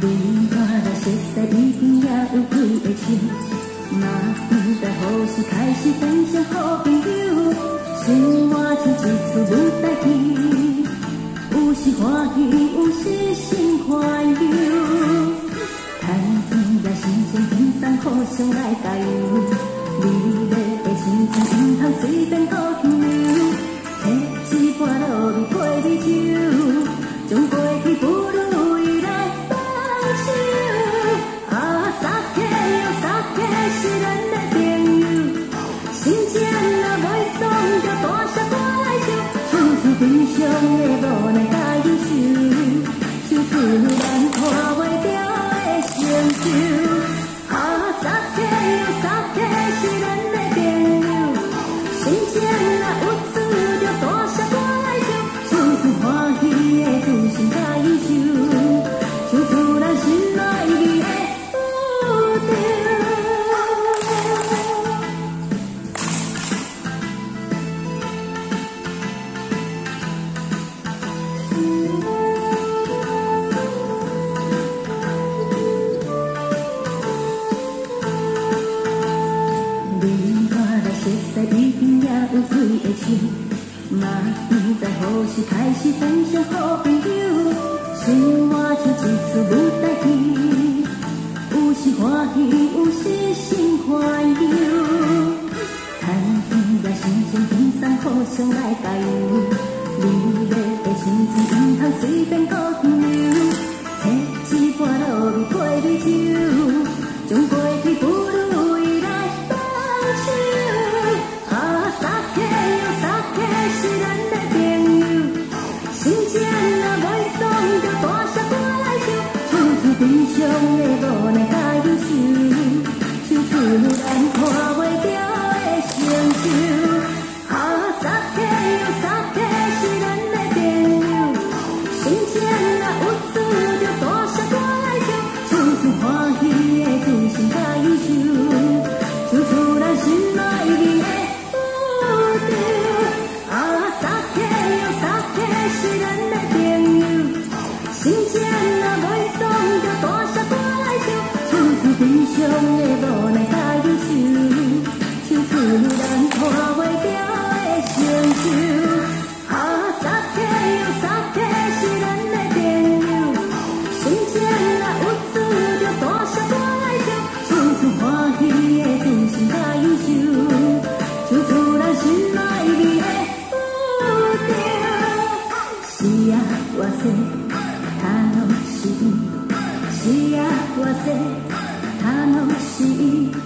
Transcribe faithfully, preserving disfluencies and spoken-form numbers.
你看来熟悉，一定也有几个笑，嘛不知何时开始变成好朋友。生活像一出舞台剧，有时欢喜，有时心烦忧。谈天也心情轻松，互相来加油。你要的心情唔通随便搁停留，找一半路味配你酒，将过去不如意来放手。啊，撒开哟撒开是咱的朋友，心情若袂爽就大声歌来唱，唱出悲伤的无奈甲忧愁，唱出咱看袂掉的成就。啊，撒开哟撒开是咱的朋友，心情若有趣就大声歌来唱，唱出欢喜的自信甲忧愁，唱出咱心爱你的步调。你看来熟悉，一定也有几个笑，嘛不知何时开始变成好朋友。生活像一出舞台剧，有时欢喜，有时心烦忧。谈天也心情轻松，互相来加油。你要的心情唔通随便搁停留，找一半路味配你酒，将过去不如意来放手。啊，撒开哟撒开是咱的朋友，心情若袂爽就大声歌来唱，唱出悲伤的无奈甲忧愁，唱出咱看袂掉的成就。啊，撒开哟撒开是咱的朋友，心情若有趣就大声歌来唱，唱出欢喜的自信甲忧愁，唱出咱心爱你的步调。啊，撒开哟撒开是咱的朋友，心情若袂爽就大声歌来唱，唱出悲伤的无奈甲忧愁，唱出咱看袂掉的成就。啊，撒开哟撒开是咱的朋友，心情若有趣就大声歌来唱，唱出欢喜的自信甲忧愁，唱出咱心爱你的步调。是啊，我说他拢是伊，是啊，我说他拢是伊。